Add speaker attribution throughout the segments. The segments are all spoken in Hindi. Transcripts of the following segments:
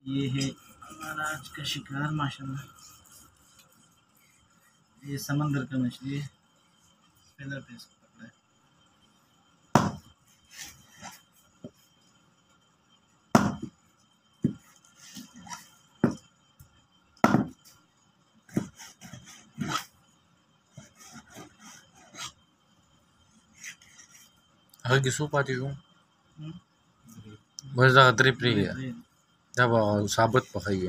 Speaker 1: ये है हमारा आज का शिकार माशाल्लाह। ये समंदर का मछली है, फेदर पे इसको पकड़ा है।
Speaker 2: Hagi supati ko. Basta trip rin ya. Dapat sabot pa kayo.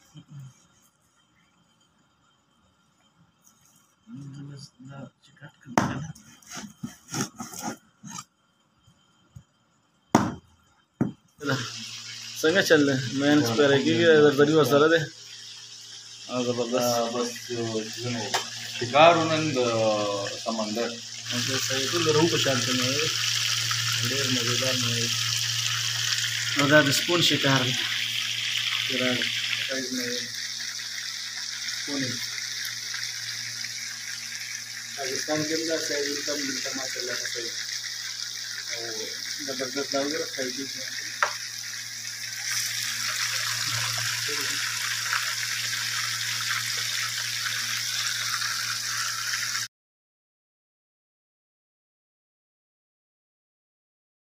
Speaker 1: संगे चल रहे मैं इंस्पायर है क्योंकि बड़ी मसाला दे और जबरदस्त
Speaker 2: बस शिकार उन्हें समंदर
Speaker 1: मतलब सही तो रूह को शांत करने है ढेर मज़ेदार में मज़ेदार स्पून शिकार पूरा साइज में स्पून पाकिस्तान के अंदर साइज एकदम मिलता माशाल्लाह का सही और ज़बरदस्त लग रहा है।